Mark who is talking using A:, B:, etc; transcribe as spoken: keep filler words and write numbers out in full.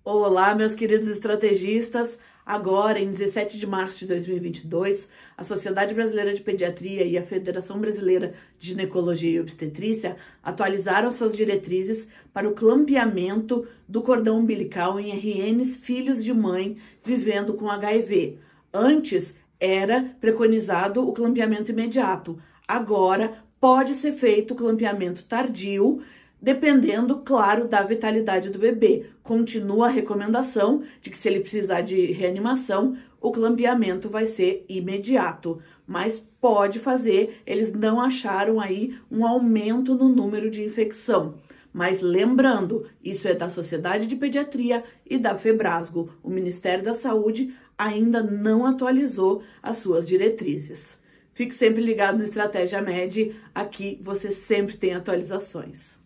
A: Olá, meus queridos estrategistas. Agora, em dezessete de março de dois mil e vinte e dois, a Sociedade Brasileira de Pediatria e a Federação Brasileira de Ginecologia e Obstetrícia atualizaram suas diretrizes para o clampeamento do cordão umbilical em R Ns filhos de mãe vivendo com H I V. Antes, era preconizado o clampeamento imediato. Agora, pode ser feito o clampeamento tardio, dependendo, claro, da vitalidade do bebê. Continua a recomendação de que, se ele precisar de reanimação, o clampeamento vai ser imediato, mas pode fazer. Eles não acharam aí um aumento no número de infecção. Mas lembrando, isso é da Sociedade de Pediatria e da Febrasgo. O Ministério da Saúde ainda não atualizou as suas diretrizes. Fique sempre ligado no Estratégia Med, aqui você sempre tem atualizações.